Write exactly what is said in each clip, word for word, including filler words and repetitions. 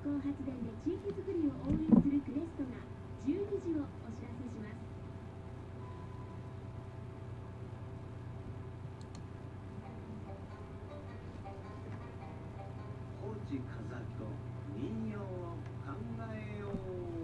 光発電で地域づくりを応援するクレストがじゅうにじをお知らせします。 高知風と民謡を考えよう。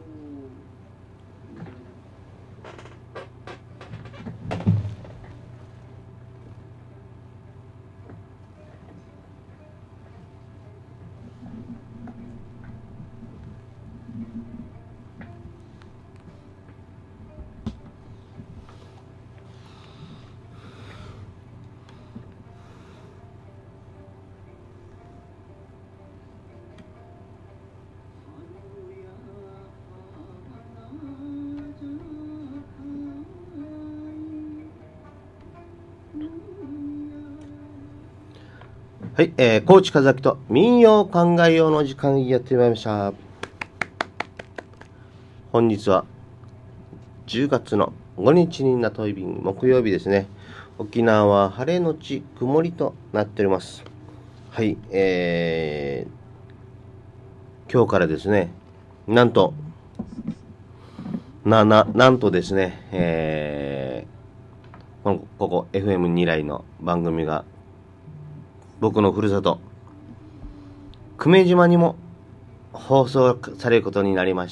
はい、えー、高知風と民謡考えようの時間やってまいりました。本日はじゅうがつのごにちになった日木曜日ですね。沖縄は晴れのち曇りとなっております。はい、えー、今日からですね、なんと、な、な、なんとですね、えー、ここ、ここ エフエム に来の番組が僕のふるさと久米島にも放送されることになりました。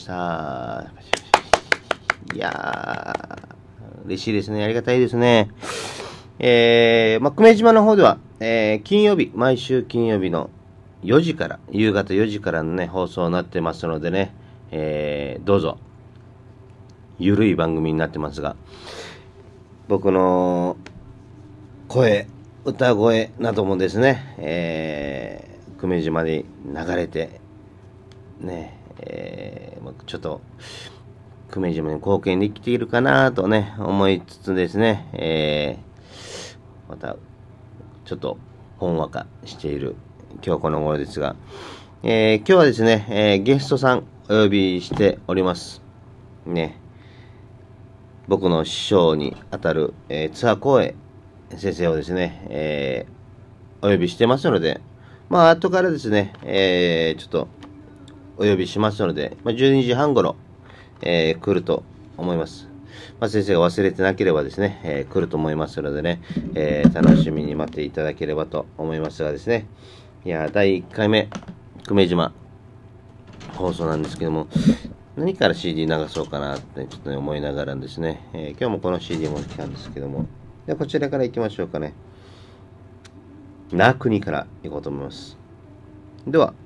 いやー嬉しいですね。ありがたいですね。えー、まあ、久米島の方では、えー、金曜日毎週金曜日のよじから夕方よじからのね放送になってますのでね、えー、どうぞゆるい番組になってますが、僕の声歌声などもですね、えー、久米島で流れてね、えー、ちょっと久米島に貢献できているかなとね思いつつですね、えー、またちょっとほんわかしている今日この頃ですが、えー、今日はですね、えー、ゲストさんお呼びしておりますね。僕の師匠にあたる、えー、津波光栄先生をですね、えー、お呼びしてますので、まあ後からですね、えー、ちょっとお呼びしますので、まあ、じゅうにじはん頃、えー、来ると思います。まあ、先生が忘れてなければですね、えー、来ると思いますのでね、えー、楽しみに待っていただければと思いますがですね、いやだいいっかいめ久米島放送なんですけども、何から シーディー 流そうかなってちょっと、ね、思いながらですね、えー、今日もこの シーディー 持ってきたんですけども、ではこちらから行きましょうかね。那国から行こうと思います。では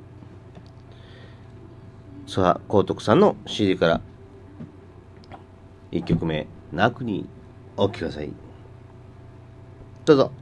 諏訪光徳さんの シーディー からいっきょくめ那国お聴きください。どうぞ。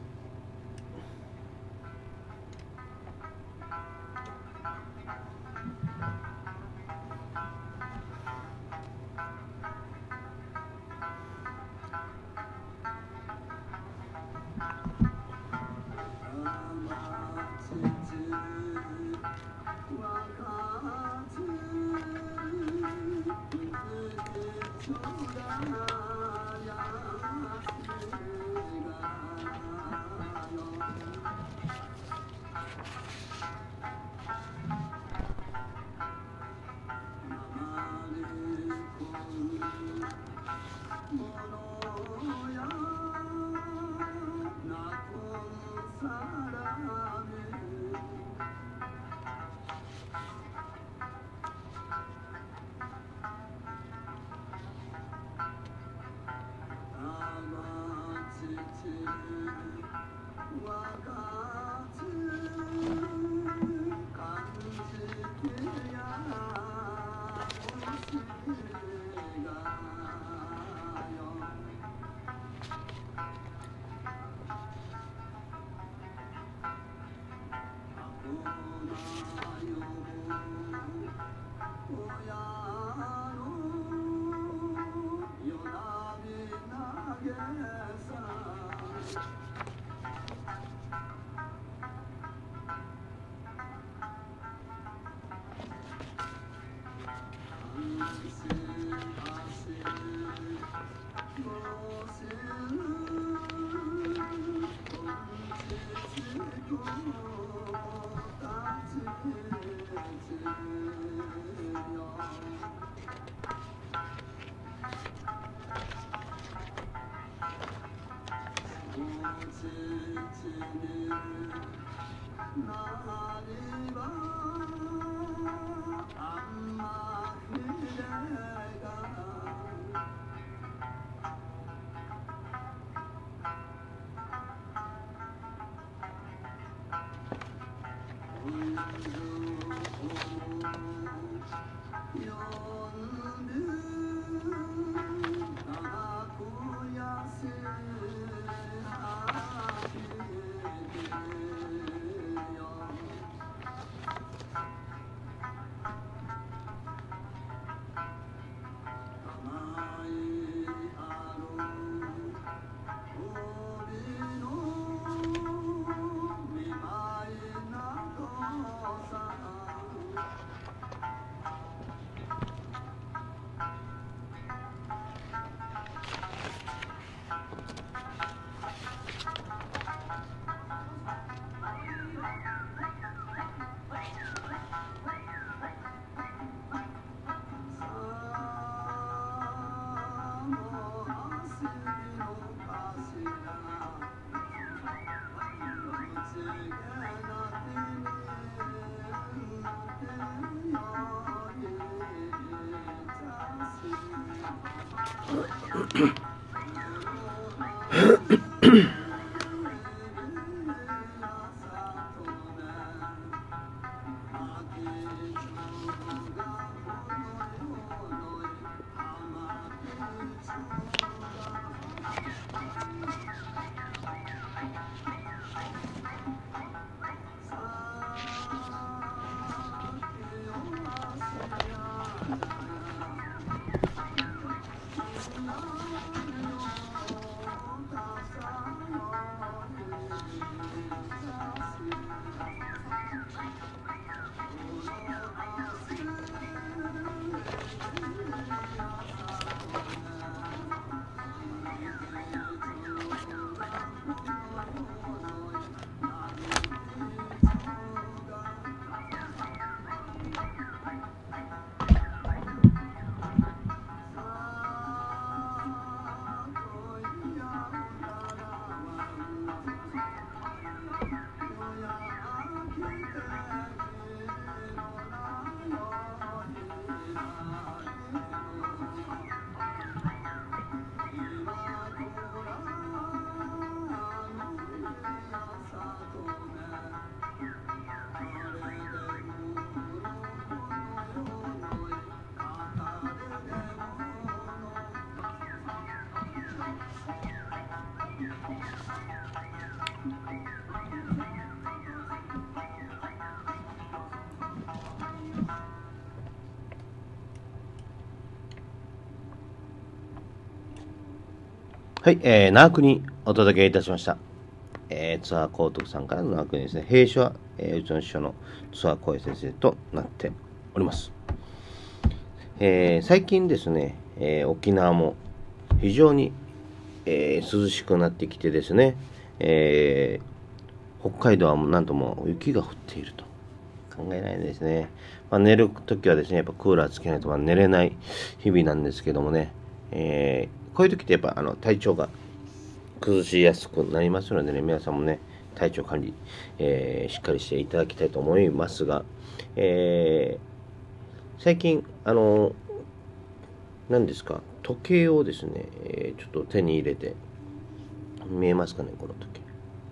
はい、えー、ナークにお届けいたしました。えー、ツアー高徳さんからのナークにですね、弊社は、えー、うちの師匠のツアー小江先生となっております。えー、最近ですね、えー、沖縄も非常に、えー、涼しくなってきてですね、えー、北海道はなんとも雪が降っていると考えないですね。まあ、寝るときはですね、やっぱクーラーつけないとまあ寝れない日々なんですけどもね、えーこういう時ってやっぱあの体調が崩しやすくなりますのでね、皆さんもね、体調管理、えー、しっかりしていただきたいと思いますが、えー、最近、あの、何ですか、時計をですね、えー、ちょっと手に入れて、見えますかね、この時計。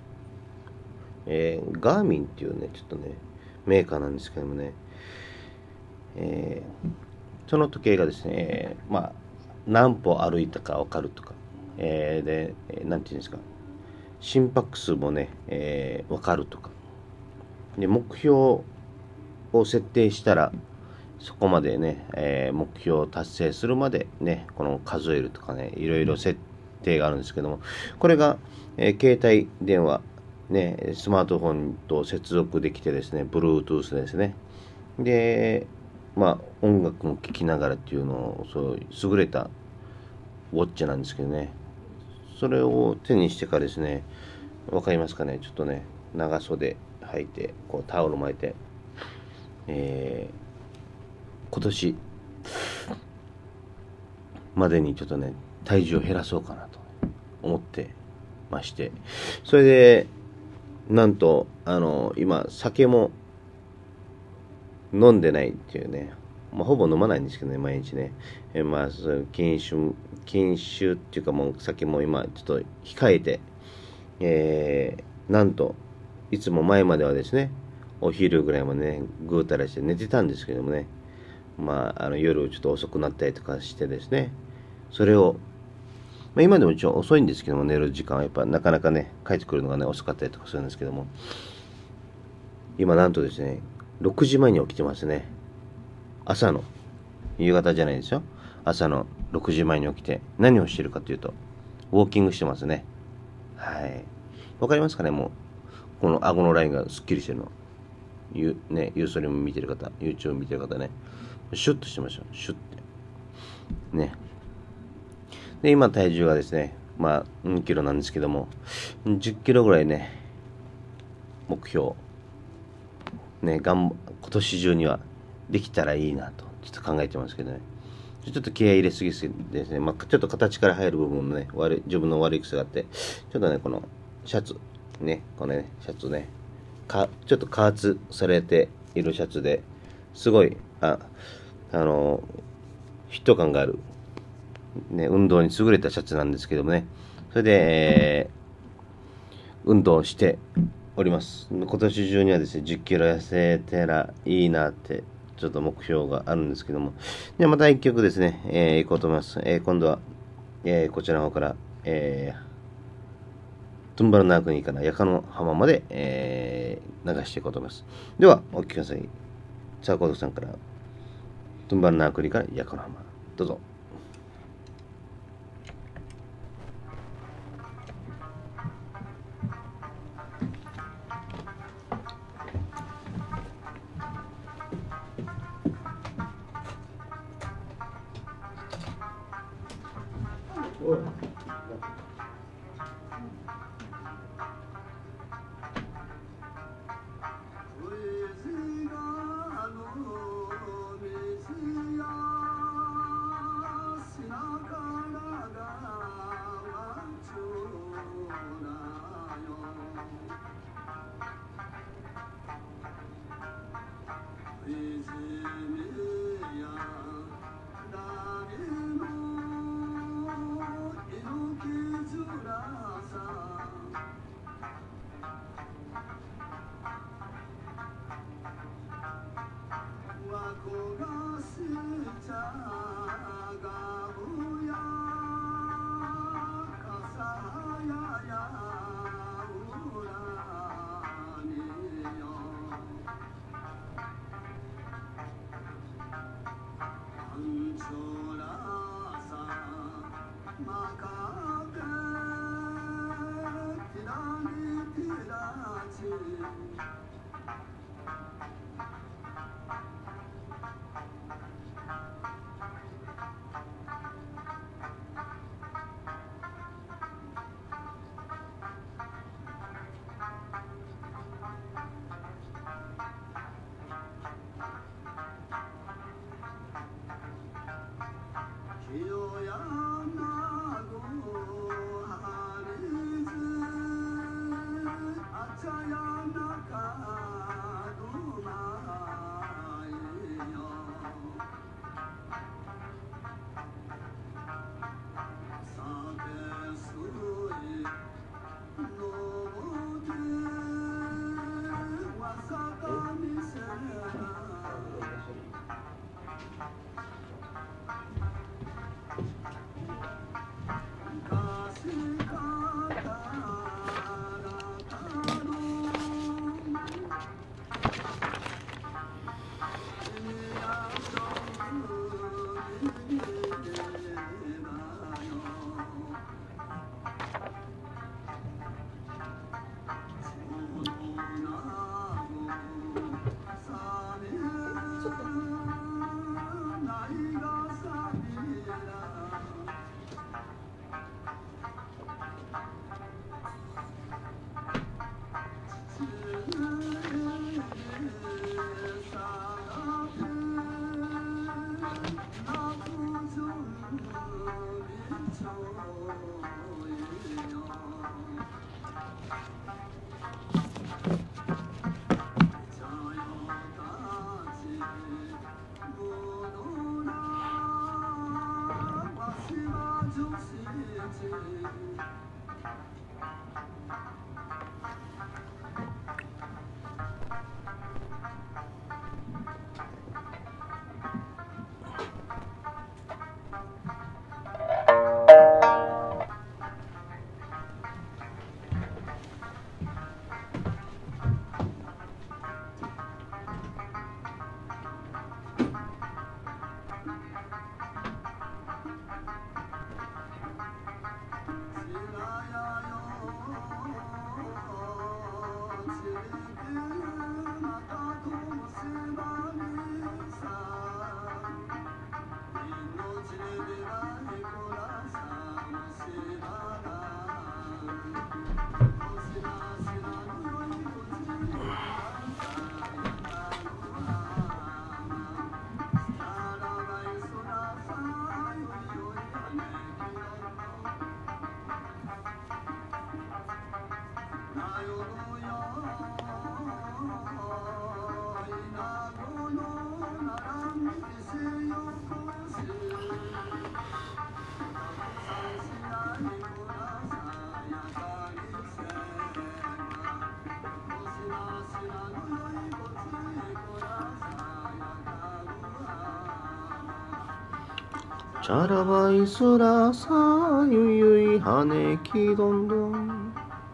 えー、ガーミンっていうね、ちょっとね、メーカーなんですけどもね、えー、その時計がですね、まあ、何歩歩いたか分かるとか、えー、で、えー、なんていうんですか、心拍数もね、えー、分かるとか、で、目標を設定したら、そこまでね、えー、目標を達成するまでね、この数えるとかね、いろいろ設定があるんですけども、これが、えー、携帯電話、ね、スマートフォンと接続できてですね、Bluetooth ですね。で、まあ、音楽も聴きながらっていうのを、そう優れたウォッチなんですけどね、それを手にしてからですね、わかりますかね、ちょっとね、長袖履いて、こうタオル巻いて、えー、今年までにちょっとね、体重を減らそうかなと思ってまして、それでなんとあの今酒も飲んでないっていうね、まあ、ほぼ飲まないんですけどね、毎日ね。えまあ、そういう禁酒、禁酒っていうか、もう酒も今、ちょっと控えて、えー、なんと、いつも前まではですね、お昼ぐらいまでね、ぐうたらして寝てたんですけどもね、まあ、あの夜ちょっと遅くなったりとかしてですね、それを、まあ、今でも一応遅いんですけども、寝る時間はやっぱなかなかね、帰ってくるのがね、遅かったりとかするんですけども、今なんとですね、ろくじまえに起きてますね。朝の、夕方じゃないですよ。朝のろくじまえに起きて、何をしてるかというと、ウォーキングしてますね。はい。わかりますかね、もう。この顎のラインがスッキリしてるの。ユね、ユーストリーム見てる方、YouTube 見てる方ね。シュッとしてましょう。シュッて。ね。で、今体重がですね、まあ、にキロなんですけども、じゅっキロぐらいね、目標、ね、がん、今年中にはできたらいいなと、ちょっと考えてますけどね。ちょっと気合い入れすぎですね。まあ、ちょっと形から入る部分もね、悪い、自分の悪い癖があって、ちょっとね、このシャツ、ね、このね、シャツね、か、ちょっと加圧されているシャツで、すごい、あ、あの、フィット感がある、ね、運動に優れたシャツなんですけどもね、それで、えー、運動しております。今年中にはですね、じゅっキロ痩せたらいいなって、ちょっと目標があるんですけども。ではまた一曲ですね、えー、行こうと思います。えー、今度は、えー、こちらの方から、えー、トゥンバルナークニからヤカの浜まで、えー、流していこうと思います。では、お聴きください。チャーコードさんから、トゥンバルナークニからヤカの浜。どうぞ。おい。 チャラバイスラさゆゆいはねきどんどん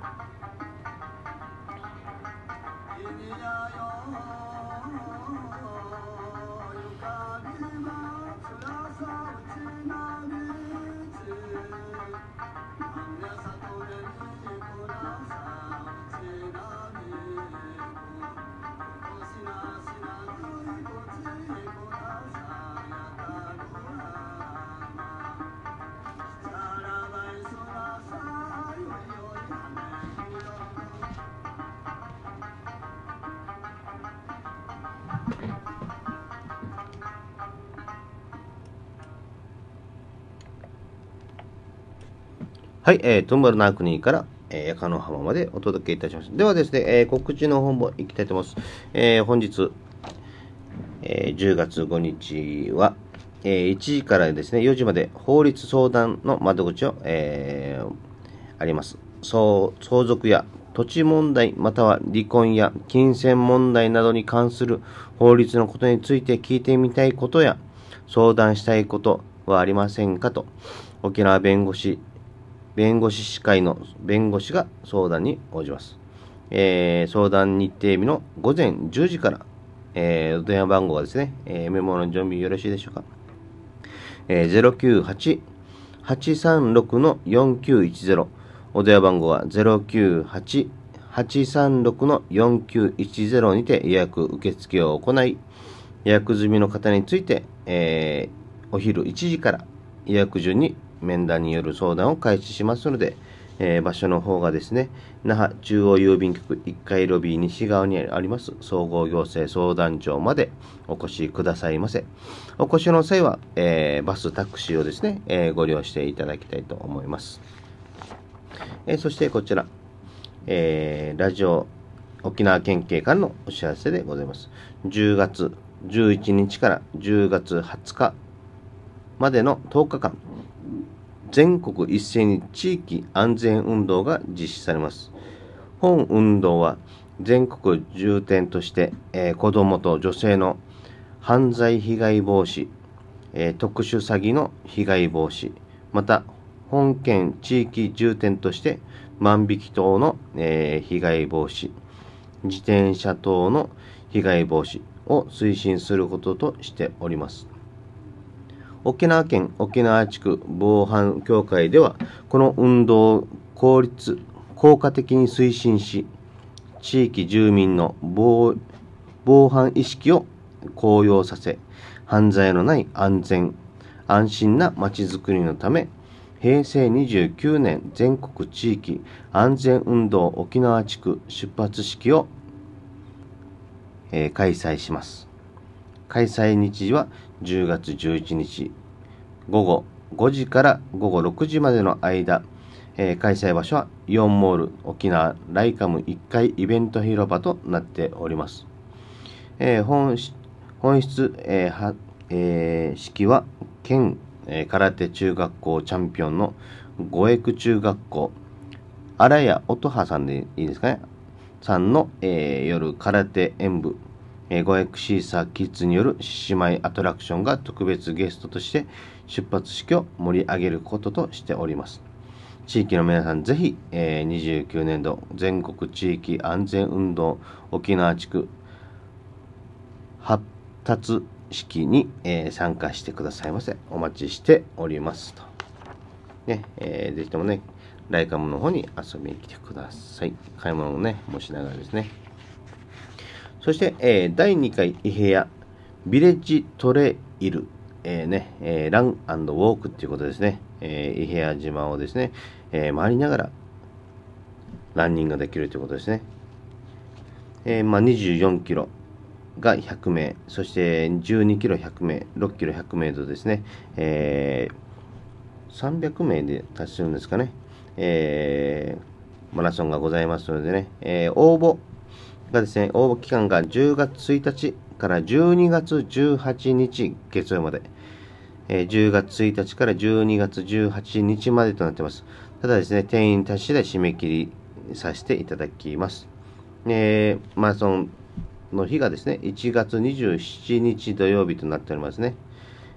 はい、えー、トンバルナークニーから、えー、ヤカの浜までお届けいたします。ではですね、えー、告知の方もいきたいと思います。えー、本日、えー、じゅうがつごにちは、えー、いちじからですね、よじまで法律相談の窓口を、えー、あります。相相続や土地問題、または離婚や金銭問題などに関する法律のことについて聞いてみたいことや相談したいことはありませんかと、沖縄弁護士弁護士士会の弁護士が相談に応じます。えー、相談日程日のごぜんじゅうじから、えー、電話番号はですね、えー、メモの準備よろしいでしょうか。えー、ゼロきゅうはち はちさんろく よんきゅういちゼロ、お電話番号はゼロきゅうはち はちさんろく よんきゅういちゼロにて予約受付を行い、予約済みの方について、えー、お昼いちじから予約順に面談による相談を開始しますので、えー、場所の方がですね、那覇中央郵便局いっかいロビー西側にあります総合行政相談所までお越しくださいませ。お越しの際は、えー、バスタクシーをですね、えー、ご利用していただきたいと思います。えー、そしてこちら、えー、ラジオ沖縄県警からのお知らせでございます。じゅうがつじゅういちにちからじゅうがつはつかまでのとおかかん、全国一斉に地域安全運動が実施されます。本運動は全国重点として、えー、子どもと女性の犯罪被害防止、えー、特殊詐欺の被害防止、また本県地域重点として万引き等の、えー、被害防止、自転車等の被害防止を推進することとしております。沖縄県沖縄地区防犯協会では、この運動を効率、効果的に推進し、地域住民の 防, 防犯意識を高揚させ、犯罪のない安全、安心なまちづくりのため、へいせいにじゅうきゅうねん全国地域安全運動沖縄地区出発式を、えー、開催します。開催日時はじゅうがつじゅういちにちごごごじからごごろくじまでの間、えー、開催場所はイオンモール沖縄ライカムいっかいイベント広場となっております。えー、本, 本質、えーはえー、式は県、えー、空手中学校チャンピオンの五エク中学校荒谷音羽さんでいいですかね、さんの、えー、夜空手演舞五エクシーサーキッズによる獅子舞アトラクションが特別ゲストとして出発式を盛り上げることとしております。地域の皆さんぜひ、えー、にじゅうきゅうねんど全国地域安全運動沖縄地区発達式に、えー、参加してくださいませ。お待ちしておりますと、ねえー、ぜひともねライカムの方に遊びに来てください。買い物をねもしながらですね。そして、えー、だいにかいイヘアビレッジトレイル、えーねえー、ラン&ウォークということですね。えー、イヘア島をですね、えー、回りながらランニングができるということですね。えーまあ、にじゅうよんキロがひゃくめい、そしてじゅうにキロひゃくめい、ろっキロひゃくめいとですね、えー、さんびゃくめいで達するんですかね、えー、マラソンがございますのでね、えー、応募がですね、応募期間がじゅうがつついたちからじゅうにがつじゅうはちにち月曜まで、えー、じゅうがつついたちからじゅうにがつじゅうはちにちまでとなっています。ただですね、定員達しで締め切りさせていただきます。えー、マラソンの日がですね、いちがつにじゅうしちにち土曜日となっておりますね。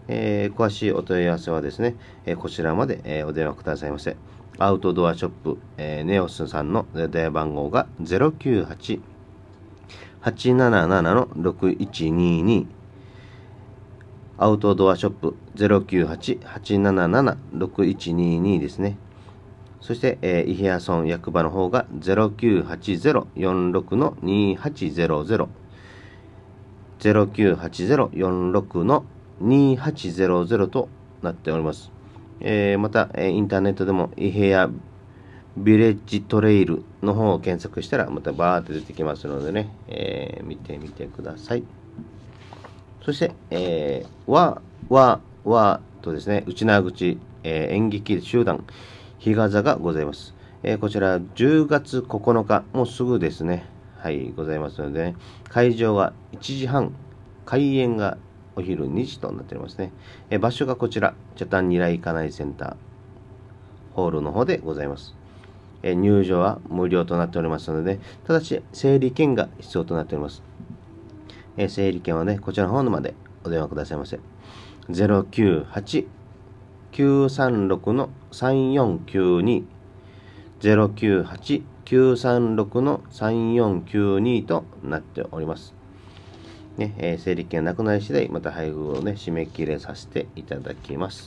えー、詳しいお問い合わせはですね、えー、こちらまで、えー、お電話くださいませ。アウトドアショップ、えー、ネオスさんの電話番号が ゼロきゅうはち はちなななな ろくいちにに、アウトドアショップ ゼロきゅうはち はちななな ろくいちにに ですね。そして、えー、伊平屋村役場の方が ゼロきゅうはちゼロ よんろく にはちゼロゼロ ゼロきゅうはちゼロ よんろく にはちゼロゼロとなっております。えー、また、えー、インターネットでも伊平屋ビレッジトレイルの方を検索したらまたバーって出てきますのでね、えー、見てみてください。そして、えー、わ、わ、わとですね、内縄口、えー、演劇集団、日賀座がございます。えー、こちらじゅうがつここのか、もうすぐですね、はい、ございますので、ね、会場はいちじはん、開演がお昼にじとなっておりますね。えー、場所がこちら、北谷二来家内センター、ホールの方でございます。えー、入場は無料となっておりますので、ただし、整理券が必要となっております。えー、整理券はね、こちらの方までお電話くださいませ。ゼロきゅうはち きゅうさんろく さんよんきゅうに ゼロきゅうはち きゅうさんろく さんよんきゅうにとなっております。ね、えー、整理券がなくなり次第、また配布をね、締め切れさせていただきます。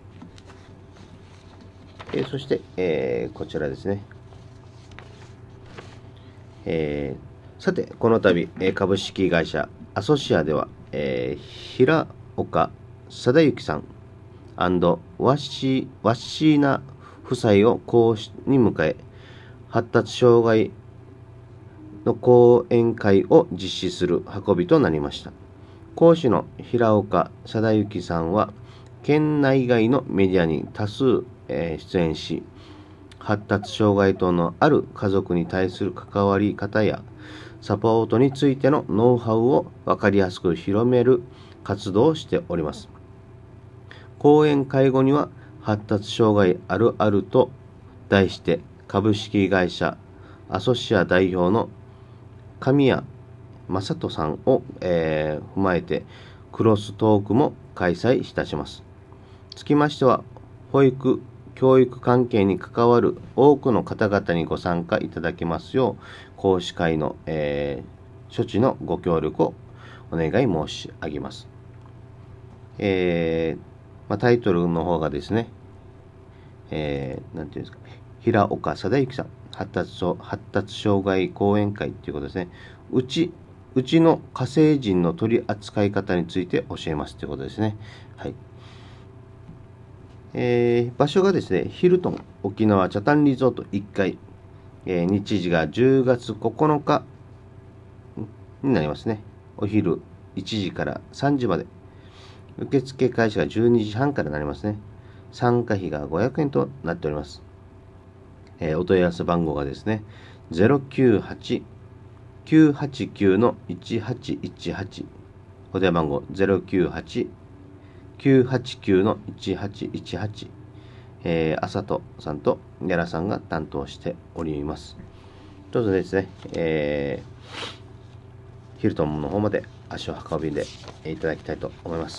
えー、そして、えー、こちらですね。えー、さて、この度、えー、株式会社アソシアでは、えー、平岡貞之さんワッシー、ワッシーナ夫妻を講師に迎え、発達障害の講演会を実施する運びとなりました。講師の平岡貞之さんは、県内外のメディアに多数、えー、出演し、発達障害等のある家族に対する関わり方やサポートについてのノウハウを分かりやすく広める活動をしております。講演会後には発達障害あるあると題して株式会社アソシア代表の神谷正人さんを、えー、踏まえてクロストークも開催いたします。つきましては保育教育関係に関わる多くの方々にご参加いただけますよう、講師会の、えー、処置のご協力をお願い申し上げます。えーまあ、タイトルの方がですね、えー、なんていうんですか、平岡貞之さん、発達、発達障害講演会ということですね。うち、うちの火星人の取り扱い方について教えますということですね。はい。えー、場所がですね、ヒルトン沖縄北谷リゾートいっかい、えー、日時がじゅうがつここのかになりますね。お昼いちじからさんじまで。受付開始がじゅうにじはんからなりますね。参加費がごひゃくえんとなっております。えー、お問い合わせ番号がですね、ゼロきゅうはち きゅうはちきゅう いちはちいちはち、お電話番号ゼロきゅうはち きゅうはちきゅう いちはちいちはち、えー、あさとさんとやらさんが担当しております。どうぞですね、えー、ヒルトンの方まで足を運びでいただきたいと思います。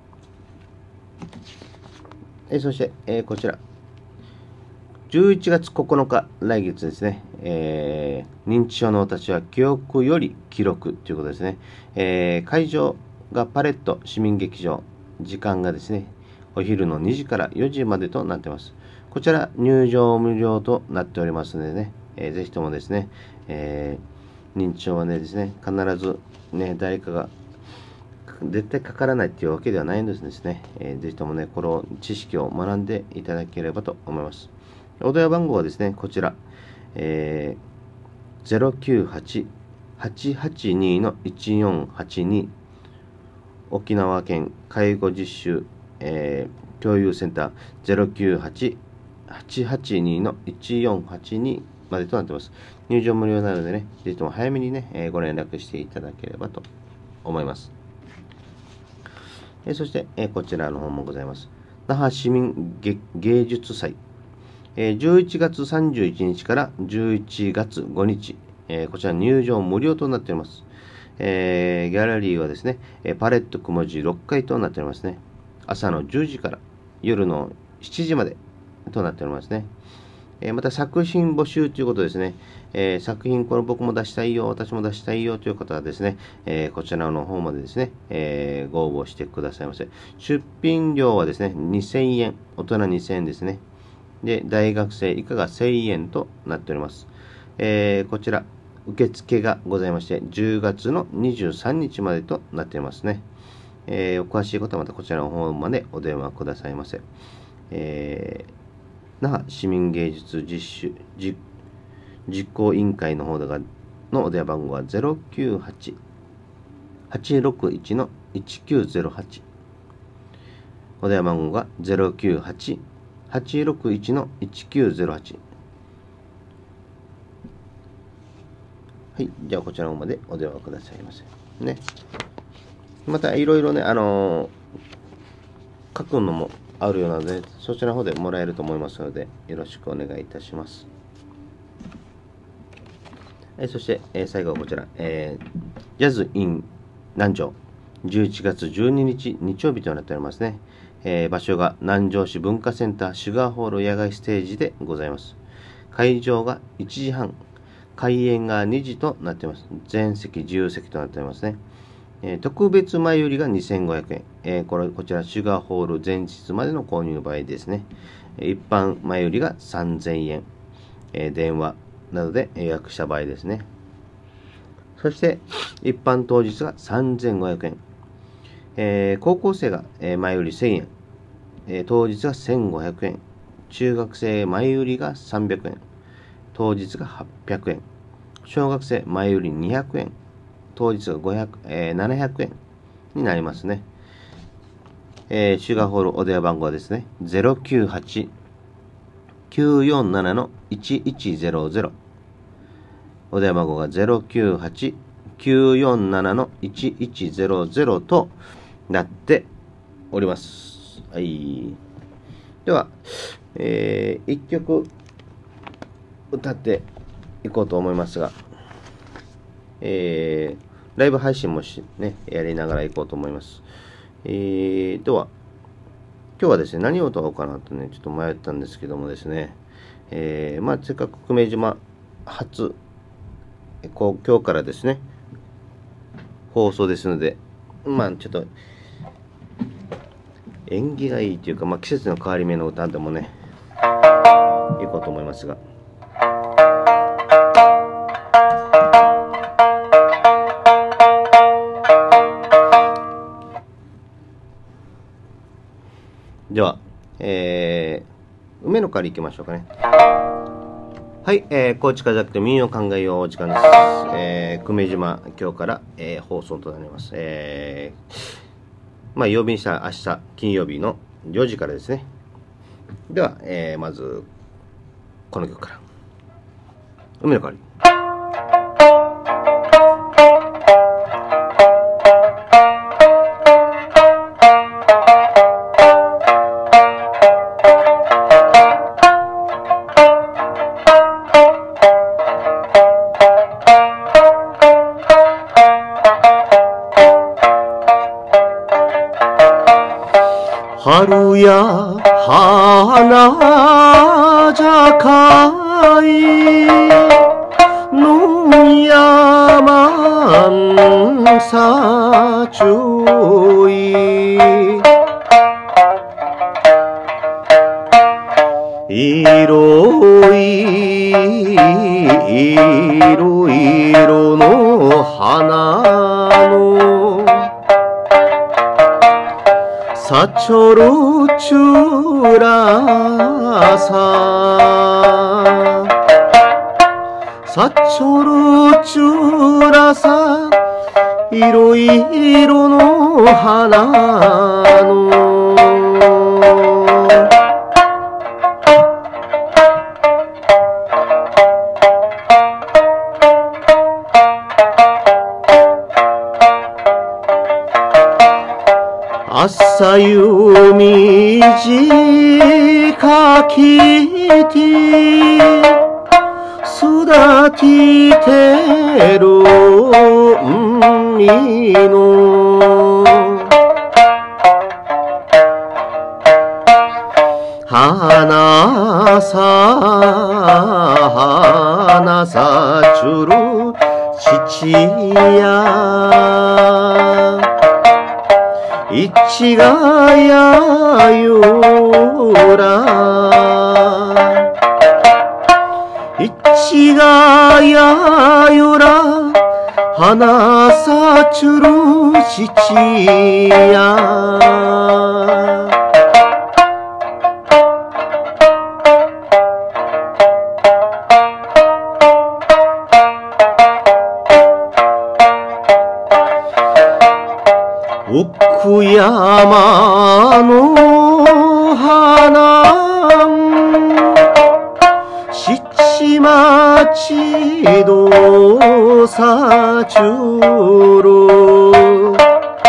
えー、そして、えー、こちらじゅういちがつここのか、来月ですね、えー、認知症の私は記憶より記録ということですね。えー、会場がパレット市民劇場、時間がですね、お昼のにじからよじまでとなっています。こちら入場無料となっておりますのでね、えー、ぜひともですね、えー、認知症はねですね、必ずね、誰かが絶対かからないというわけではないんですね。えー、ぜひともね、この知識を学んでいただければと思います。お電話番号はですね、こちら、えー、ゼロきゅうはち はちはちに いちよんはちに、沖縄県介護実習、えー、共有センター ゼロきゅうはち はちはちに いちよんはちに までとなっています。入場無料なのでね、ぜひとも早めにね、えー、ご連絡していただければと思います。えー、そして、えー、こちらの方もございます。那覇市民芸術祭。じゅういちがつさんじゅういちにちからじゅういちがつごにち、えー、こちら入場無料となっております。えー、ギャラリーはですね、パレットくもじろっかいとなっておりますね。 朝のじゅうじから夜のしちじまでとなっておりますね。えー、また作品募集ということですね。えー、作品これ僕も出したいよ、私も出したいよという方はですね、えー、こちらの方までですね、えー、ご応募してくださいませ。出品料はですね、にせんえん、大人にせんえんですね。で、大学生以下がせんえんとなっております。えー、こちら、受付がございまして、じゅうがつのにじゅうさんにちまでとなっていますね。えー、お詳しいことはまたこちらの方までお電話くださいませ。えー、那覇市民芸術実習実実行委員会の方がのお電話番号は ゼロきゅうはち はちろくいち のいちきゅうゼロはち、お電話番号が ゼロきゅうはち はちろくいち のいちきゅうゼロはち。はい、じゃあこちらの方までお電話くださいませね。またいろいろね、あのー、書くのもあるようなので、そちらの方でもらえると思いますので、よろしくお願いいたします。えそして、え最後はこちら、えー、ジャズイン南城、じゅういちがつじゅうににち日曜日となっておりますね。えー、場所が南城市文化センターシュガーホール野外ステージでございます。会場がいちじはん、開演がにじとなっています。全席自由席となっておりますね。えー、特別前売りがにせんごひゃくえん、えー、これこちらシュガーホール前日までの購入の場合ですね。一般前売りがさんぜんえん、えー、電話などで予約した場合ですね。そして一般当日がさんぜんごひゃくえん、えー、高校生が前売りせんえん、えー、当日がせんごひゃくえん、中学生前売りがさんびゃくえん、当日がはっぴゃくえん、小学生前売りにひゃくえん、当日がごひゃく、えー、ななひゃくえんになりますね。えー、シュガーホールお電話番号はですね、ゼロきゅうはち きゅうよんなな のいちいちゼロゼロ、お電話番号が ゼロきゅうはち きゅうよんなな のいちいちゼロゼロとなっております。はい。では、えー、いっきょく歌っていこうと思いますが、えー、ライブ配信もし、ね、やりながらいこうと思います。えー、では、今日はですね、何を歌おうかなとね、ちょっと迷ったんですけどもですね、えー、まあ、せっかく久米島初、こう今日からですね、放送ですので、まあ、ちょっと、縁起がいいというか、まあ、季節の変わり目の歌でもね、いこうと思いますが、では、えー、梅の狩り行きましょうかね。はい、えー、高知からじゃなくて民謡考えようお時間です。えー、久米島、今日から、えー、放送となります。えー、まあ、曜日にした明日、金曜日のよじからですね。では、えー、まず、この曲から。梅の狩り。 春や花坂い野山んさちょい色い色色の花のさちょろちゅらささちょろちゅらさいろいろの花の朝夕短きて育ててる海の花さ花さちゅる父や市ヶ谷よら市ヶ谷よら花さちゅる父や奥山の花七町どさちゅる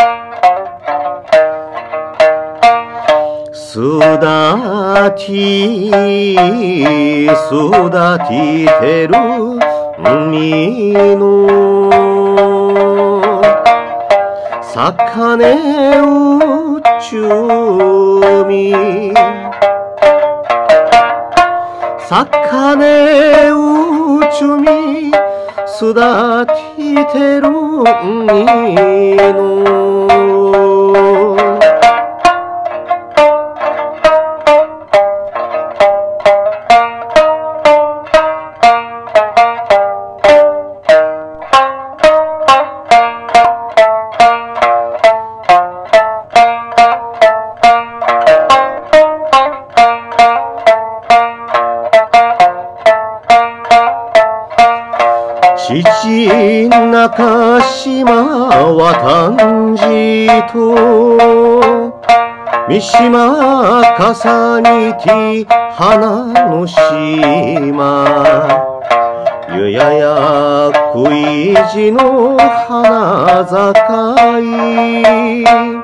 すだてすだててる海の魚うちゅみ魚うちゅみすだててる海の父中島は炭治と三島重にて花の島ゆやや食い地の花盛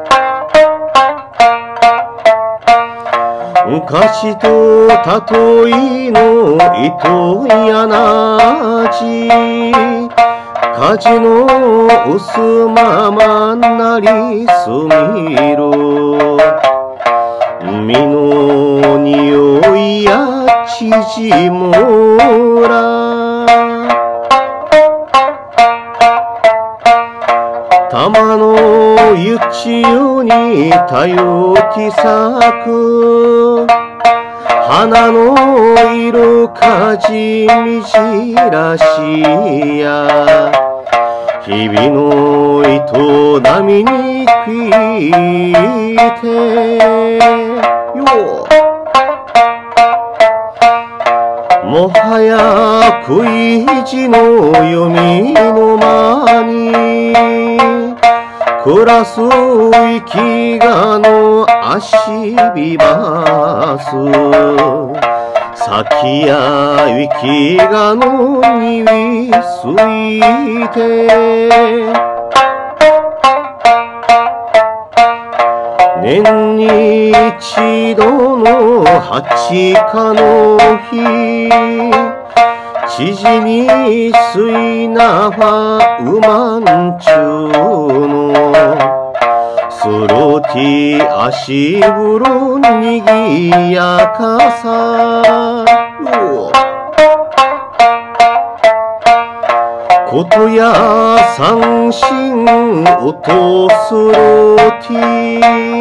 昔とたといの糸やなじ火事の薄ままなりすみる海の匂いや縮もら玉のゆちよに頼って咲く花の色かじみじらしや日々の営みに聞いてよもはや食い地の弓の間に暮らす生きがの足びます先や生きがのにすいて年に一度の八日の日知事にすいなはうまんちゅうのすろて足風呂にぎやかさことや三振音すろて